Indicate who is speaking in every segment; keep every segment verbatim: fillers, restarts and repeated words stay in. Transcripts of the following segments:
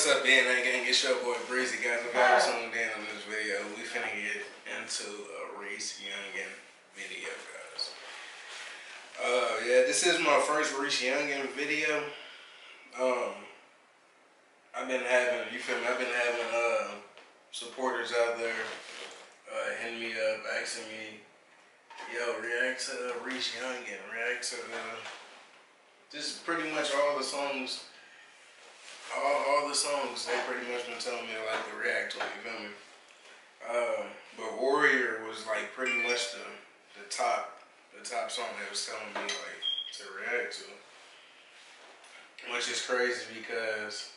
Speaker 1: up, D N A gang? It's your boy Breezy, guys. If y'all tuned in on this video, we finna get into a Reese Youngin video, guys. Uh, yeah, this is my first Reese Youngin video. Um, I've been having, you feel me? I've been having uh supporters out there uh hitting me up, asking me, yo, react to uh, Reese Youngin, react to uh, just pretty much all the songs. All, all the songs, they pretty much been telling me to like to react to it, you feel me? Uh, but Warrior was like pretty much the the top the top song they was telling me like to react to. Which is crazy because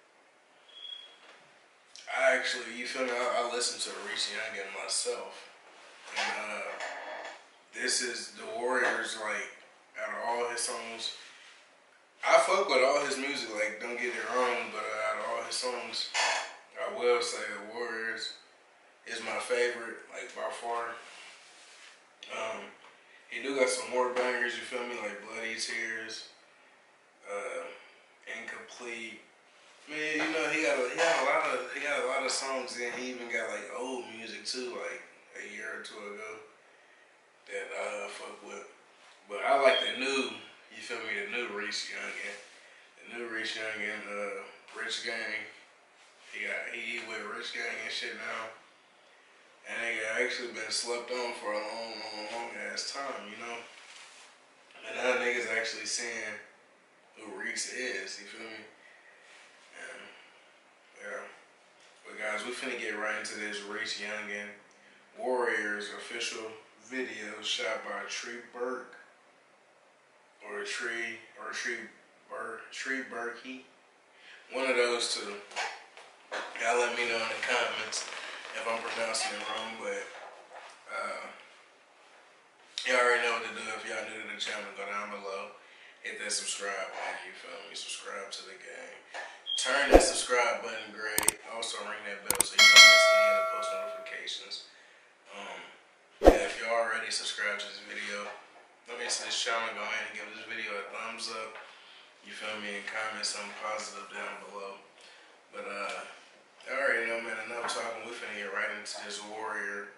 Speaker 1: I actually, you feel me, I, I listened to Reese Youngin myself. And uh, this is the Warriors, like, out of all his songs, I fuck with all his music, like, don't get it wrong, but uh, out of all his songs, I will say the Warriors is my favorite, like, by far. Um, he do got some more bangers, you feel me, like Bloody Tears, uh, Incomplete. Man, you know, he got a, he got a lot of, he got a lot of songs, and he even got, like, old music, too, like, a year or two ago, that I uh, fuck with. But I like the new, you feel me, the new Reese Youngin. The new Reese Youngin, uh, Rich Gang. He got, he with Rich Gang and shit now. And they actually been slept on for a long, long, long ass time, you know? And now niggas actually seeing who Reese is, you feel me? And, yeah. But guys, we finna get right into this Reese Youngin Warriors official video shot by Tree Burke. Or Tree, or Tree Burke, Tree Burkey. One of those two. Y'all let me know in the comments if I'm pronouncing it wrong, but uh, y'all already know what to do. If y'all new to the channel, go down below, hit that subscribe button, you feel me? Subscribe to the game. Turn that subscribe button gray. Also ring that bell so you don't miss any of the post notifications. Um, yeah, if you're already subscribed to this video, let me see this channel, go ahead and give this video a thumbs up. You feel me? And comment something positive down below. But uh, I already know, man. Enough talking. We finna get right into this Warrior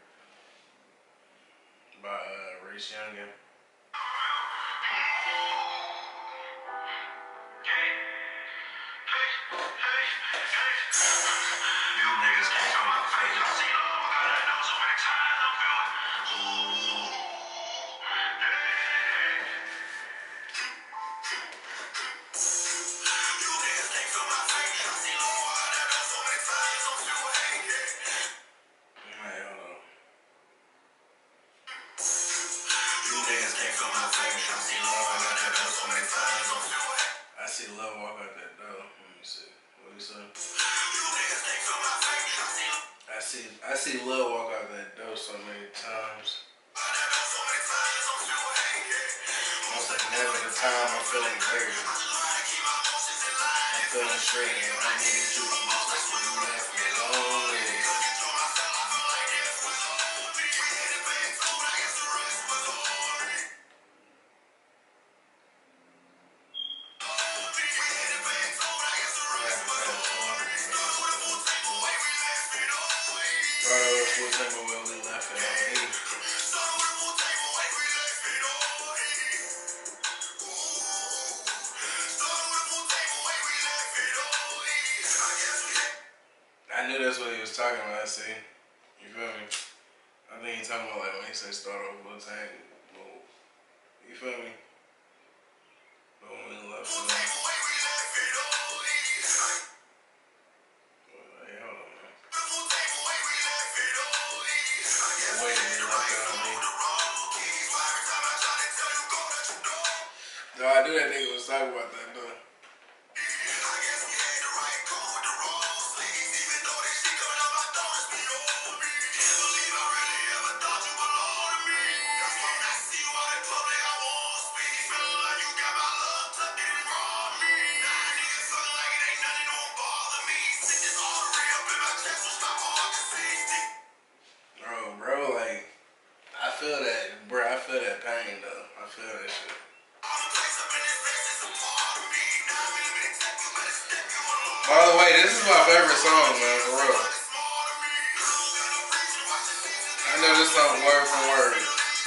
Speaker 1: by uh, Reese Youngin. I see love walk out that door. Let me see. What do you say? I see I see love walk out that door so many times. Most like never the time I'm feeling great. I'm feeling straight and I needed you. Just when you left me lonely. I knew that's what he was talking about, see? You feel me? I think he's talking about like when he said start off with a tank. Well, you feel me? But when we left for them. Hey, hold on, man. The way they left it on me. No, I knew that nigga was talking about that, though. Bro, bro, like, I feel that, bro, I feel that pain, though. I feel that shit. By the way, this is my favorite song, man, for real. I know this song word for word.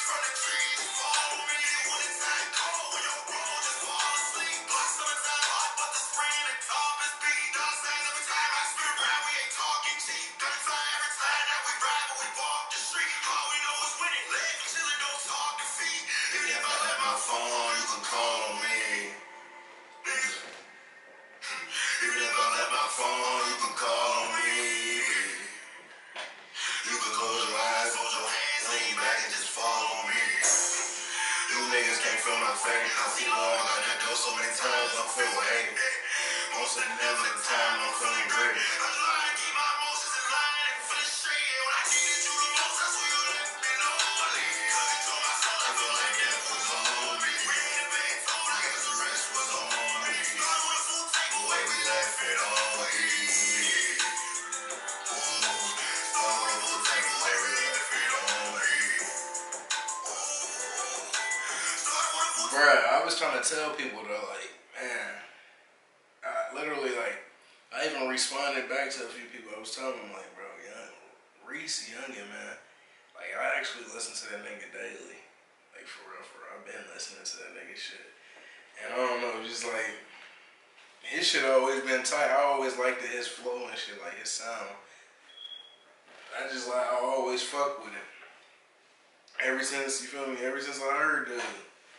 Speaker 1: Bruh, I was trying to tell people though, like, man, I literally, like, I even responded back to a few people. I was telling them, like, bro, young, Reese Youngin, man, like, I actually listen to that nigga daily. Like, for real, for real. I've been listening to that nigga shit. And I don't know, just like, his shit always been tight. I always liked his flow and shit, like his sound. I just like, I always fuck with it. Ever since, you feel me, ever since I heard the,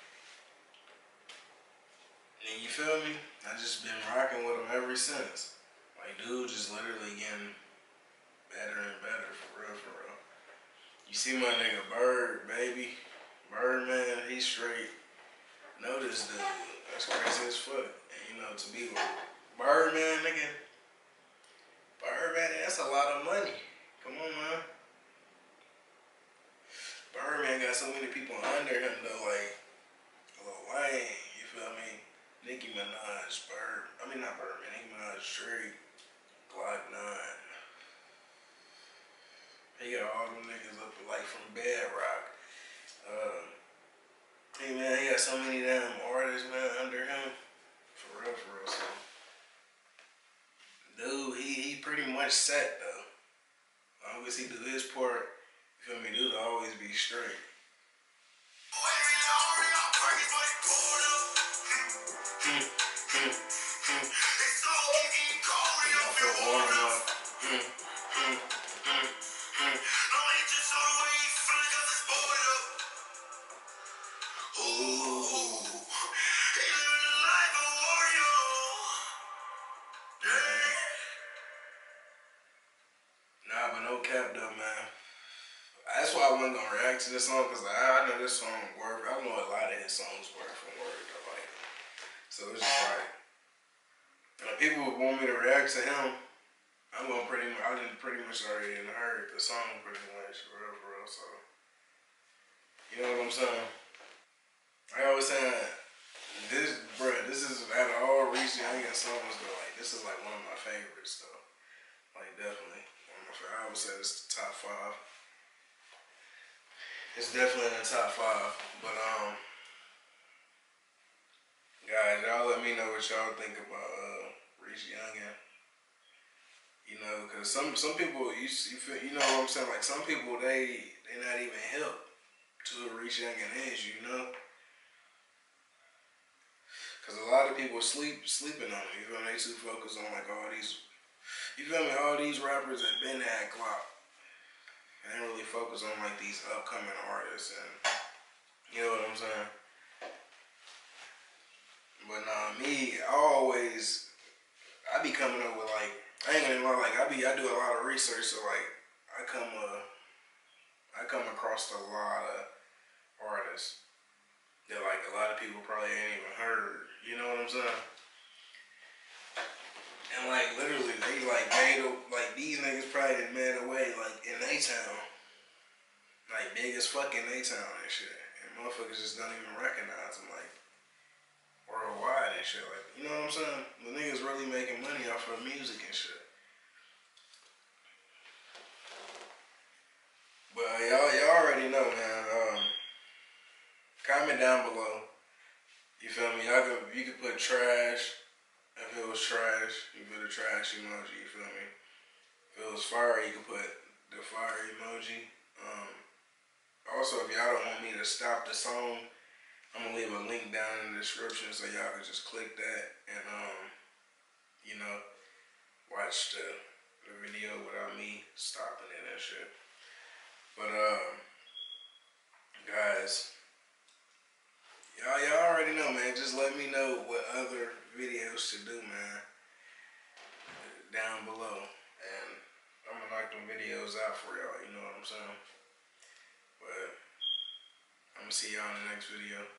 Speaker 1: and you feel me? I just been rocking with him ever since. Like, dude, just literally getting better and better, for real, for real. You see my nigga Bird, baby. Bird, man, he's straight. Know this dude. That's crazy as fuck. And you know, to be with Bird, man, nigga. Bird, man, that's a lot of money. Come on, man. Bird, man, got so many people under him, though, like Lil Wayne, you feel me? Nicki Minaj, Bird, I mean not Bird, man, Nicki Minaj, Drake, Glock nine. He got all them niggas up like from Bedrock. Uh, hey man, he got so many damn artists, man, under him. For real, for real. So, dude, he he pretty much set though. As long as he do his part, you feel me? Dude, always be straight. Nah, but no cap though, man. That's why I wasn't gonna react to this song, because I, I know this song word. I know a lot of his songs word for word though, like. So it's just like, if people want me to react to him, I'm gonna pretty much, I didn't pretty much already heard the song pretty much, for real, for real. So, you know what I'm saying? I always saying, this, bruh, this is out of all Reese Youngin songs though, like, this is like one of my favorites though. Like, definitely. One of my favorites. I would say it's the top five. It's definitely in the top five. But, um, guys, y'all let me know what y'all think about uh, Reese Youngin. You know, because some some people, you, you feel, you know what I'm saying? Like, some people, they they not even hip to who Reese Youngin is, you know? Because a lot of people sleep sleeping on him. You feel me? They too focused on, like, all these, you feel me? All these rappers that been had clout. I didn't really focus on like these upcoming artists, and you know what I'm saying. But nah, me, I always, I be coming up with like, I ain't gonna lie, like I be, I do a lot of research, so like I come, uh, I come across a lot of artists that like a lot of people probably ain't even heard. You know what I'm saying? And like literally, they like made like these niggas probably done made away like in they town. Like, big as fuck in they town and shit. And motherfuckers just don't even recognize them, like, worldwide and shit. Like, you know what I'm saying? The niggas really making money off of music and shit. But uh, y'all, y'all already know, man. Um, comment down below. You feel me? Y'all could, you could put trash if it was trash. You put the trash emoji, you feel me? If it was fire, you can put the fire emoji. Um, also, if y'all don't want me to stop the song, I'm gonna leave a link down in the description so y'all can just click that and um, you know, watch the, the video without me stopping it and shit. But um, guys, y'all y'all already know, man. Just let me know what other videos to do, man, down below, and I'm gonna knock them videos out for y'all. You know what I'm saying? But I'm gonna see y'all in the next video.